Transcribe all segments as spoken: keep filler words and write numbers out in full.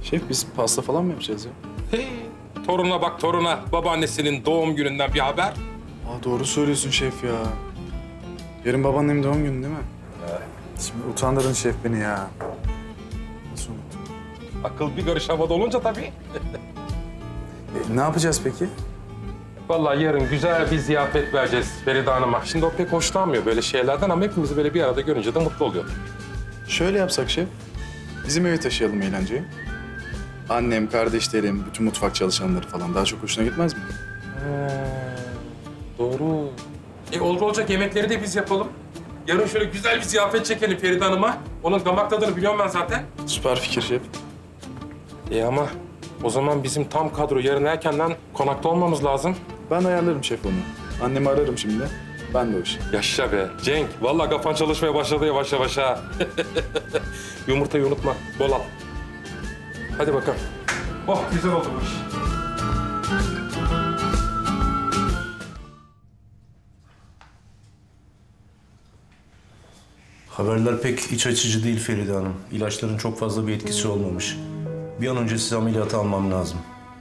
Şef biz pasta falan mı yapacağız ya? Hey, toruna bak toruna. Babaannesinin doğum gününden bir haber. Aa, doğru söylüyorsun şef ya. Yarın babaannemin doğum günü değil mi? Evet. Şimdi utandırdın şef beni ya. Nasıl unuttum? Akıl bir karış havada olunca tabii. E, ne yapacağız peki? Vallahi yarın güzel bir ziyafet vereceğiz Feride Hanım'a. Şimdi o pek hoşlanmıyor böyle şeylerden ama hepimizi böyle bir arada görünce de mutlu oluyor. Şöyle yapsak şef. Bizim eve taşıyalım eğlenceyi. Annem, kardeşlerim, bütün mutfak çalışanları falan daha çok hoşuna gitmez mi? He, doğru. E olur olacak yemekleri de biz yapalım. Yarın şöyle güzel bir ziyafet çekelim Feride Hanım'a. Onun damak tadını biliyorum ben zaten. Süper fikir şef. E ama o zaman bizim tam kadro yarın erkenden konakta olmamız lazım. Ben ayarlarım şef onu. Annemi ararım şimdi. Ben de o işi. Yaşa be Cenk. Vallahi kafan çalışmaya başladı yavaş yavaş ha. Yumurtayı unutma. Bol al. Hadi bakalım. Oh güzel oldu bu iş. Haberler pek iç açıcı değil Feride Hanım. İlaçların çok fazla bir etkisi olmamış. Bir an önce size ameliyata almam lazım.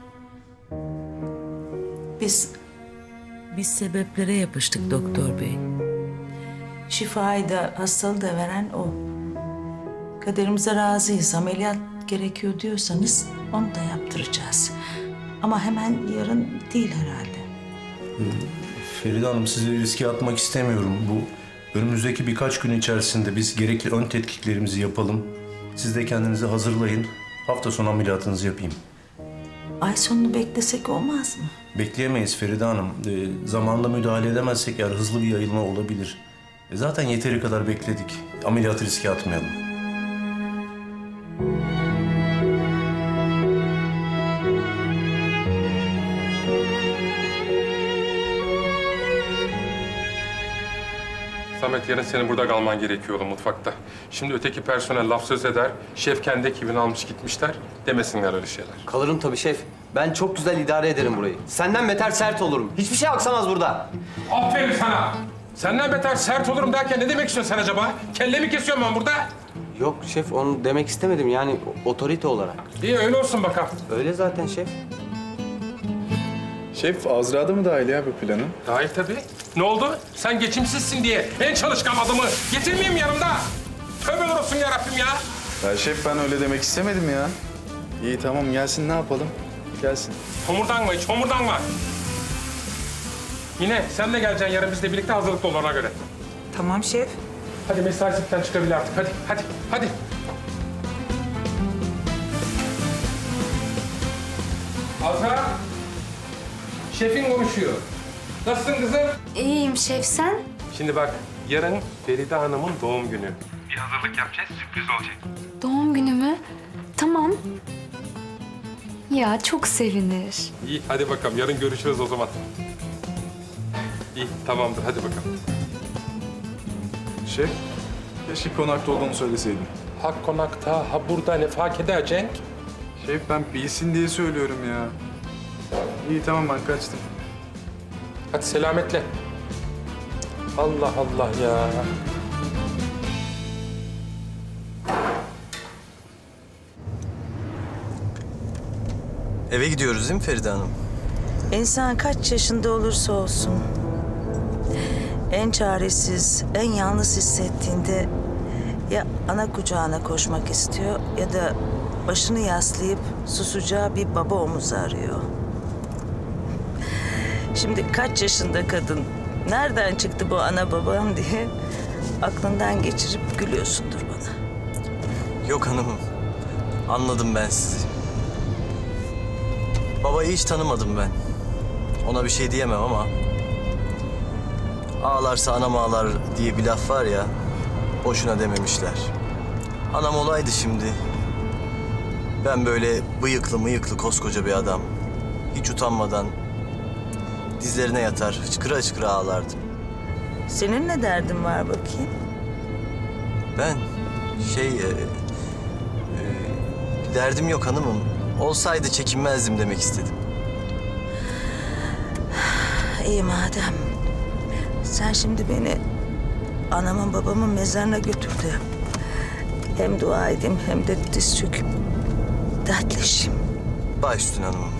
Biz, biz sebeplere yapıştık doktor bey. Şifayı da hastalığı da veren o. Kaderimize razıyız. Ameliyat gerekiyor diyorsanız onu da yaptıracağız. Ama hemen yarın değil herhalde. Feride Hanım sizi riske atmak istemiyorum. Bu önümüzdeki birkaç gün içerisinde biz gerekli ön tetkiklerimizi yapalım. Siz de kendinizi hazırlayın. Hafta sonu ameliyatınızı yapayım. Ay sonunu beklesek olmaz mı? Bekleyemeyiz Feride Hanım. E, zamanında müdahale edemezsek eğer hızlı bir yayılma olabilir. E, zaten yeteri kadar bekledik. Ameliyatı riske atmayalım. Samet yarın senin burada kalman gerekiyor oğlum mutfakta. Şimdi öteki personel laf söz eder. Şef kendi ekibini almış gitmişler. Demesinler öyle şeyler. Kalırım tabii şef. Ben çok güzel idare ederim burayı. Senden beter sert olurum. Hiçbir şey aksamaz burada. Aferin sana. Senden beter sert olurum derken ne demek istiyorsun sen acaba? Kellemi kesiyorum ben burada. Yok şef, onu demek istemedim yani otorite olarak. İyi öyle olsun bakalım. Öyle zaten şef. Şef Azra da mı dahil ya bu plana? Dahil tabii. Ne oldu? Sen geçimsizsin diye en çalışkan adamı getirmeyeyim yanımda. Tövbe olsun yarabbim ya. Ya şef ben öyle demek istemedim ya. İyi tamam gelsin ne yapalım? Gelsin. Homurdanma hiç, homurdanma. Yine sen de geleceksin yarın bizle birlikte hazırlıklı ol ona göre. Tamam şef. Hadi mesai sipten çıkabilir artık. Hadi, hadi, hadi. Azra, şefin konuşuyor. Nasılsın kızım? İyiyim şef, sen? Şimdi bak, yarın Feride Hanım'ın doğum günü. Bir hazırlık yapacağız, sürpriz olacak. Doğum günü mü? Tamam. Ya çok sevinir. İyi, hadi bakalım. Yarın görüşürüz o zaman. İyi, tamamdır. Hadi bakalım. Şef, keşke konakta olduğunu söyleseydin. Ha konakta, ha burada ne fark eder Cenk? Şef ben bilsin diye söylüyorum ya. İyi tamam ben kaçtım. Hadi selametle. Allah Allah ya. Eve gidiyoruz değil mi Feride Hanım? İnsan kaç yaşında olursa olsun en çaresiz, en yalnız hissettiğinde ya ana kucağına koşmak istiyor ya da başını yaslayıp susacağı bir baba omuzu arıyor. Şimdi kaç yaşında kadın nereden çıktı bu ana babam diye aklından geçirip gülüyorsundur bana. Yok hanımım. Anladım ben sizi. Babayı hiç tanımadım ben. Ona bir şey diyemem ama... ağlarsa anam ağlar diye bir laf var ya... boşuna dememişler. Anam olaydı şimdi. Ben böyle bıyıklı mıyıklı koskoca bir adam. Hiç utanmadan dizlerine yatar, hıçkıra hıçkıra ağlardım. Senin ne derdin var bakayım? Ben şey... E, e, derdim yok hanımım. Olsaydı çekinmezdim demek istedim. İyi madem. Sen şimdi beni anamın babamın mezarına götür de hem dua edeyim hem de diz çöküp tatlışım. Baş üstüne hanımım.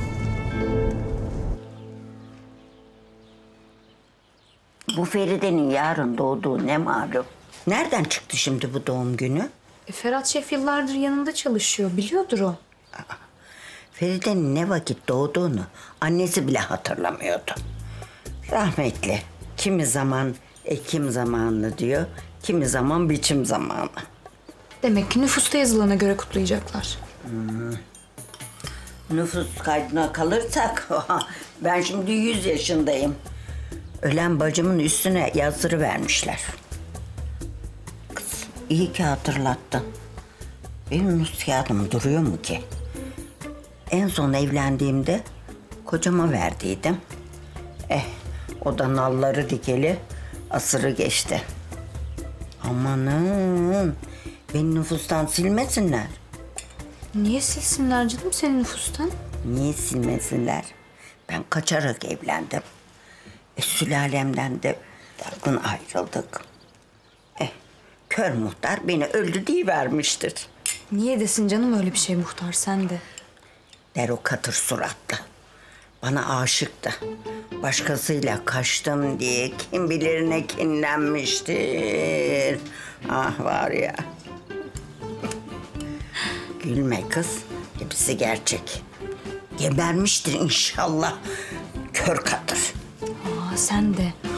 Bu Feride'nin yarın doğduğu ne malum? Nereden çıktı şimdi bu doğum günü? E, Ferhat Şef yıllardır yanında çalışıyor. Biliyordur o. Feride'nin ne vakit doğduğunu annesi bile hatırlamıyordu. Rahmetli. Kimi zaman ekim zamanı diyor, kimi zaman biçim zamanı. Demek ki nüfusta yazılana göre kutlayacaklar. Nüfus kaydına kalırsak ben şimdi yüz yaşındayım. Ölen bacımın üstüne yazdırıvermişler. Kız iyi ki hatırlattın. Benim nüfus kağıdım duruyor mu ki? En son evlendiğimde kocama verdiydim. Eh o da nalları dikeli asırı geçti. Amanın beni nüfustan silmesinler. Niye silsinler canım senin nüfustan? Niye silmesinler? Ben kaçarak evlendim. E, sülalemden de dargın ayrıldık. Eh, kör muhtar beni öldü diyivermiştir. Niye desin canım öyle bir şey muhtar sen de? Der o katır suratlı. Bana aşıktı. Başkasıyla kaçtım diye kim bilir ne kinlenmiştir. Ah var ya. Gülme kız. Hepsi gerçek. Gebermiştir inşallah. Kör katır. Aa sen de.